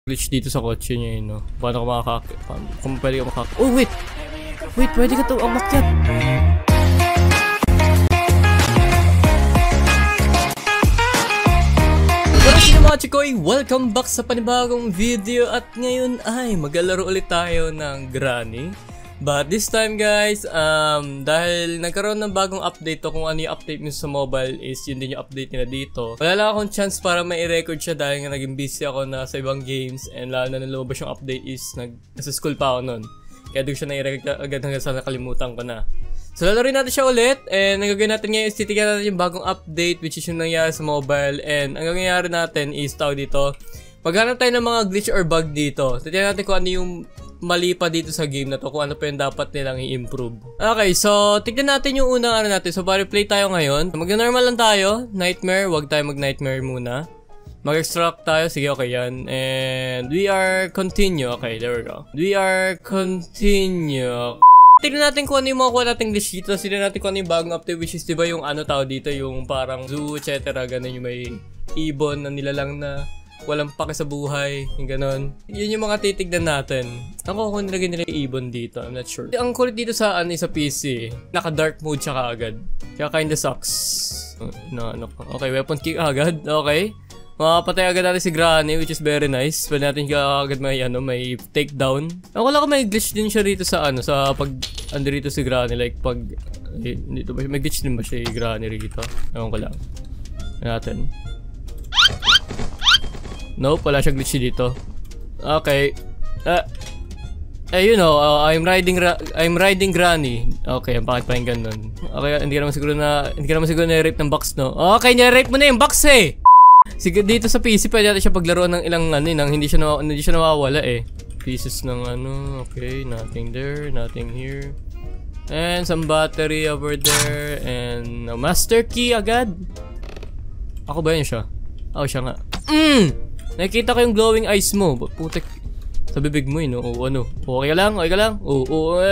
Glitch dito sa kotse niya no. Paano ka makakakit? Kung pwede ka makakakit. Oh wait! Wait, pwede ka to umakyat. Mga Chikoy, welcome back sa panibagong video at ngayon ay maglalaro ulit tayo ng Granny. But this time guys, dahil nagkaroon ng bagong update to, kung ano yung update nyo sa mobile is yun din yung update nila dito. Wala lang akong chance para mai-record siya dahil nga naging busy ako na sa ibang games and lalo na lumabas yung update is nasa school pa ako nun. Kaya doon siya nai-record agad hanggang sa nakalimutan ko na. So lalaroin natin siya ulit and ang gagawin natin ngayon is titignan natin yung bagong update which is yung nangyari sa mobile and ang gagawin natin is tawag dito. Maghanap tayo ng mga glitch or bug dito. Titignan natin kung ano yung mali pa dito sa game na to, kung ano pa yung dapat nilang i-improve. Okay, so tignan natin yung unang ano natin. So bari play tayo ngayon. Mag-normal lang tayo. Nightmare, wag tayo mag-nightmare muna. Mag-extract tayo, sige okay yan. And we are continue. Okay, there we go. We are continue. Tignan natin kung ano yung makuha natin glitch dito. Tignan natin kung ano yung bagong update which is diba yung ano tao dito, yung parang zoo, etc. Ganun yung may ibon na nilalang na walang pake sa buhay, yung ganon. Yun yung mga titignan natin. Ako kung nilagay nila yung ibon dito, I'm not sure. Ang kulit dito sa sa PC, naka-dark mode siya kaagad. Kaya kinda sucks. Okay, weapon kick agad. Okay. Makapatay agad natin si Granny, which is very nice. Pwede natin agad may may takedown. Ako lang may glitch din siya rito sa sa pag andito si Granny, like pag dito ba may glitch din ba siya Granny rito? Ewan ko lang. Natin. Nope, wala siyang glitch dito. Okay. You know, I'm riding Granny. Okay, ang pakit-pakinggan nun. Okay, hindi ka naman siguro na-rape ng box, no? Okay, na-rape mo na yung box, eh! Sige, dito sa PC, pwede natin siya paglaruan ng ilang nang hindi siya nawawala, eh. Pieces ng okay, nothing there, nothing here. And some battery over there, and a master key agad. Ako ba yun siya? Oh, siya nga. Nakikita ko yung glowing eyes mo. Putek. Sa bibig mo no? O ano? Okay ka lang? Okay ka lang? Oo,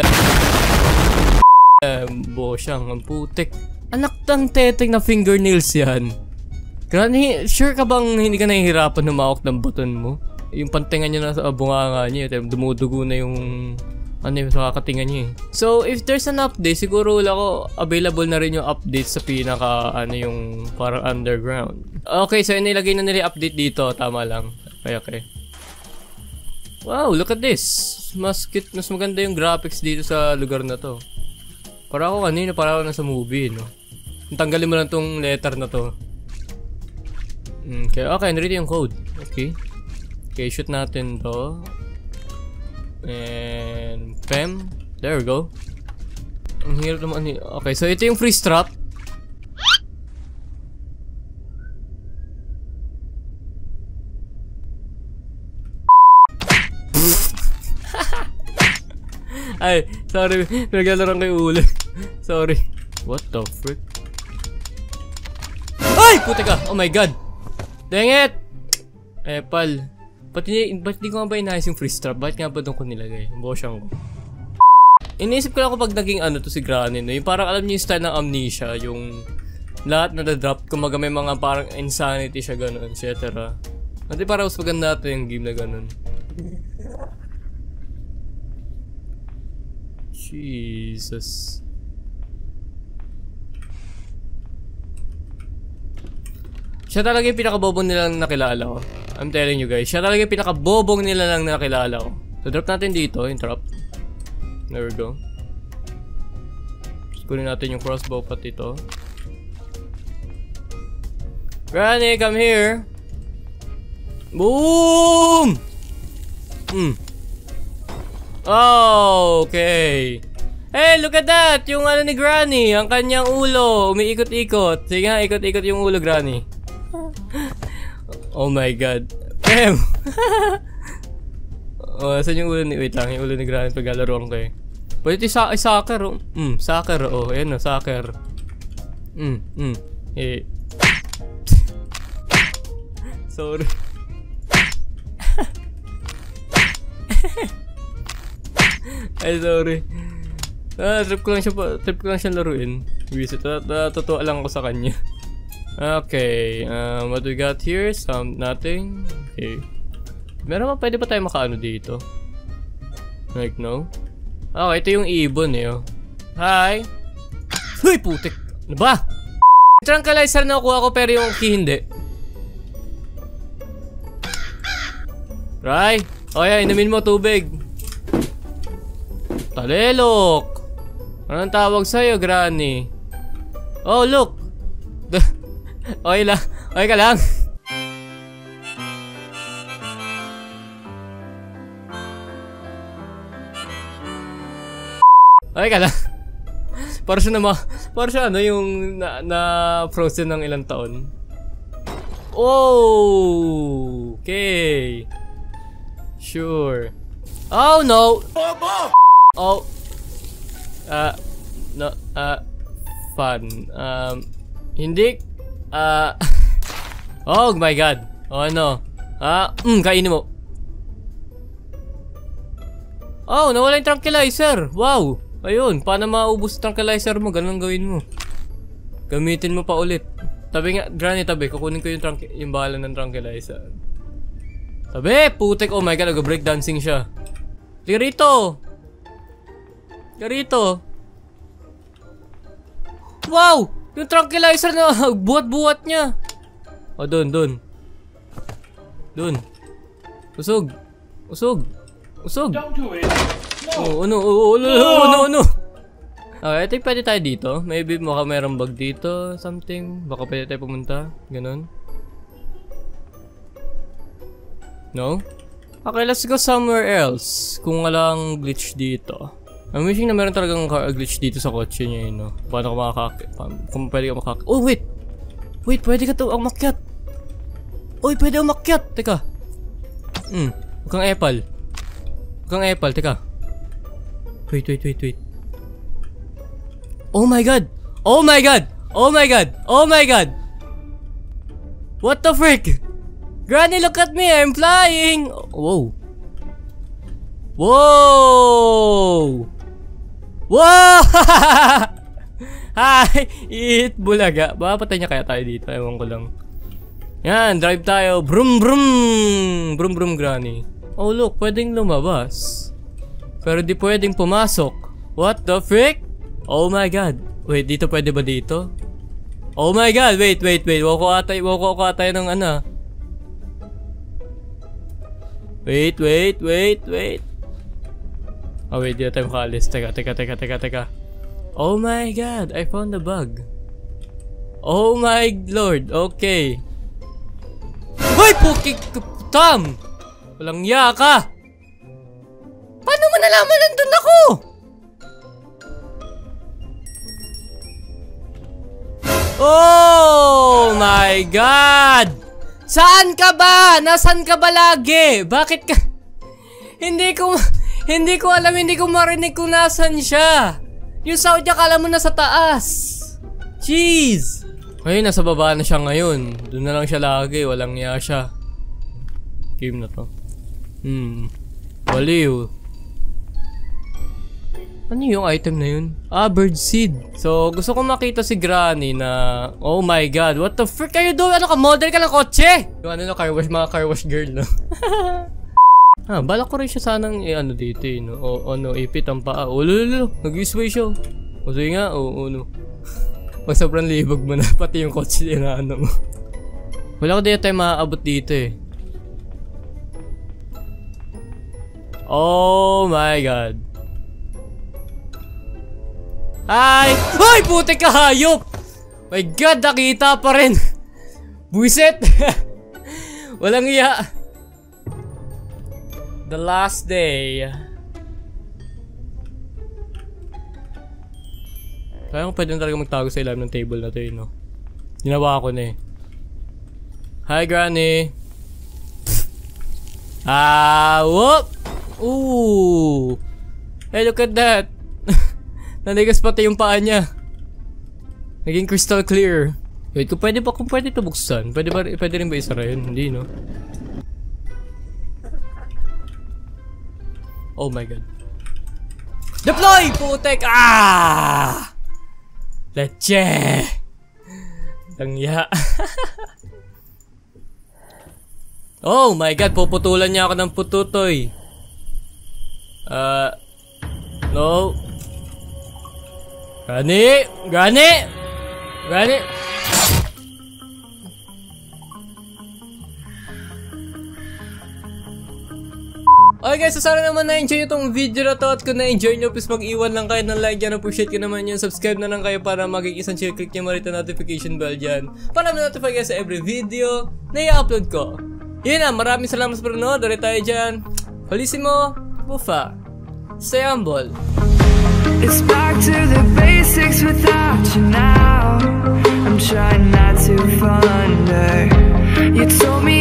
bosyang, ang putek. Anak ng teteng na fingernails yan. Granny, sure ka bang hindi ka nahihirapan humawak ng button mo? Yung pantingan niya nasa bunganga niya. Dumudugo na yung yung nakakatingan niya eh. So, if there's an update, siguro available na rin yung update sa pinaka, yung parang underground. Okay, so inilagay na nila update dito. Tama lang. Okay. Wow, look at this. Mas maganda yung graphics dito sa lugar na to. Para ako kanina, para ako nasa movie, no? Tanggalin mo lang tong letter na to. Okay, narito yung code. Okay, shoot natin to. And Pem, there we go. Ang hirap naman. Okay, so ito yung free strap. Ay, sorry, naglalaro ko yung ulo. Sorry. What the frick? Ay, puti ka. Oh my god. Dang it. Pal. Ba't di ko nga ba inayos yung free strap? Bakit nga ba doon ko nilagay? Bosyang ko. Iniisip ko lang kung pag naging to si Granny, no? Yung parang alam niyo yung style ng amnesia, yung lahat na na-drop, kumaga may mga parang insanity siya, gano'n, etc. Hindi parang mas maganda natin yung game na gano'n. Jesus. Siya talaga yung pinakabobong nilang nakilala ko. I'm telling you guys, siya talaga yung pinakabobong nila lang nakilala ko. So drop natin dito, yung trap. There we go. Kunin natin yung crossbow pati ito. Granny, come here. Boom! Okay. Hey, look at that! Yung ni Granny, ang kanyang ulo, umiikot-ikot. Sige nga, ikot-ikot yung ulo, Granny. Oh my god. Damn! Saan yung ulo ni... Wait lang, yung ulo ni Granny paglalaroan ko eh. Pwede ito soccer, oh. Soccer, oh. Ayan, oh, soccer. Sorry. Ay, sorry. Trip ko lang siya laruin. Visit. Totoo lang ako sa kanya. Okay, what we got here? Nothing. Okay. Meron ba, pwede ba tayo makaano dito? Like, no? Okay, ito yung ibon eh, oh. Hi! Uy, putik! Ano ba? Tranquilizer na nakuha ko pero yung key hindi. Right? O yan, inumin mo tubig. Talelok! Anong tawag sa'yo, Granny? Oh, look! Okay lang. Okay ka lang? Okay ka lang? Para siya ano yung na-frozen ng ilang taon. Oh! Okay. Sure. Oh, no! Oh. No. Fun. Hindi. Oh my god. Oh, ano? Kainin mo. Oh, nawala yung tranquilizer. Wow. Ayun, paano maubos tranquilizer mo? Ganun gawin mo. Gamitin mo pa ulit. Tabi nga, Granny, tabi. Kukunin ko yung bala ng tranquilizer. Tabi, putik. Oh my god, nag-breakdancing siya. Lirito. Lirito. Wow! Yung tranquilizer na buhat-buhat niya. Oh, dun. Usog. Don't do it. Oh, ano. Okay, I think pwede tayo dito. Maybe baka mayroong bag dito, something. Baka pwede tayo pumunta. Ganon. No? Okay, let's go somewhere else. Kung walang glitch dito. I'm wishing na meron talagang glitch dito sa kotse niya, no? Paano ka makakakit? Kung pwede ka makakit. Oh, wait! Wait, pwede ka to umakyat. Uy, pwede umakyat. Teka. Huwag kang epal. Teka. Wait. Oh my god! What the frick? Granny, look at me! I'm flying! Whoa! Hi! Eat bulaga. Baka patay niya kaya tayo dito. Ewan ko lang. Yan, drive tayo. Brum, Granny. Oh, look. Pwedeng lumabas. Pero di pwedeng pumasok. What the frick? Oh my god. Wait, dito pwede ba dito? Oh my god, wait. Wako atay ng ano. Wait. Oh wait, dito tayo makaalis. Teka. Oh my god, I found a bug. Oh my lord, okay. Hoy, pukik! Tom! Walang iya ka! Paano mo nalaman nandun ako? Oh my god! Saan ka ba? Nasaan ka ba lagi? Bakit ka? Hindi ko alam, hindi ko marinig kung nasan siya. Yung sound niya kala mo nasa taas. Jeez! Ayun, nasa baba na siya ngayon. Doon na lang siya lagi, walang iya siya. Game na to. Baliw. Ano yung item na yun? Bird seed. So, gusto ko makita si Granny na... Oh my god, what the frick are you doing? Ano ka? Model ka ng kotse? Yung ano, mga car wash girl, no? Balak ko rin siya sanang ano dito, no? O ano, ipit ang paa. Oh, lolo, nag-sway siya. O, sige nga, no. Pag sobrang libog mo na, pati yung kotse na ano mo. Wala ko dito tayo maaabot dito, eh. Oh my god. Hi! Ay! Putik ka, hayop! My god, nakita pa rin! Buisit! Walang iya! The last day. Kaya kung pwede na talaga magtago sa ilalim ng table na to, no? Ginawa ko na eh. Hi, Granny! Whoop! Ooh! Hey, look at that! Nanigas pati yung paa niya. Naging crystal clear. Wait, kung pwede ito buksan. Pwede rin ba isara yun? Hindi, no? Oh my god. Deploy! Putek! Leche! Tangya. Oh my god, puputulan niya ako ng pututoy. No. Gani. Okay guys, so sana naman na-enjoy nyo itong video na to. At kung na-enjoy nyo, please mag-iwan lang kayo ng like dyan. Appreciate ko naman yun. Subscribe na lang kayo para maging isang share. Click nyo marito notification bell dyan para ma-notify kayo sa every video na i-upload ko. Yun na, maraming salamat sa panonood. Orayt tayo dyan. Felicimo, bufa. Stay humble. It's back to the basics without you now. I'm trying not to wonder. You told me